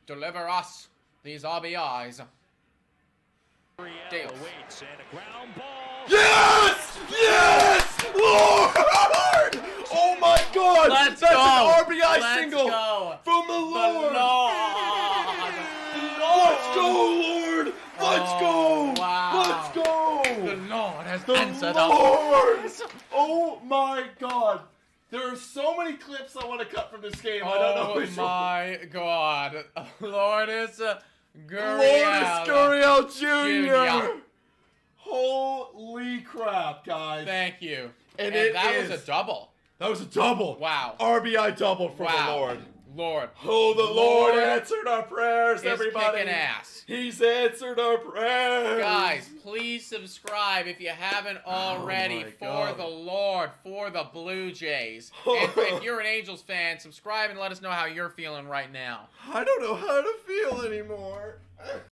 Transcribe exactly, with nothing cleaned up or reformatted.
deliver us these R B Is. Gurriel waits and a ground ball. Yes! Yes! Lord! Oh my God! Let's That's go! an R B I Let's single go! from the The Lord! Lord! Let's go, Lord! Let's Oh, go! wow. Let's go! The Lord has The answered our Lord! prayers. Oh my God! There are so many clips I want to cut from this game. I don't know Oh which one. my God. Lourdes Gurriel Lourdes Gurriel Junior Junior Holy crap, guys. Thank you. And And, it that is- was a double. That was a double. Wow. R B I double from Wow. the Lord. Lord. Oh, the Lord, Lord answered our prayers, is everybody. kicking ass. He's answered our prayers. Guys, please subscribe if you haven't already Oh my for God. the Lord, for the Blue Jays. And if you're an Angels fan, subscribe and let us know how you're feeling right now. I don't know how to feel anymore.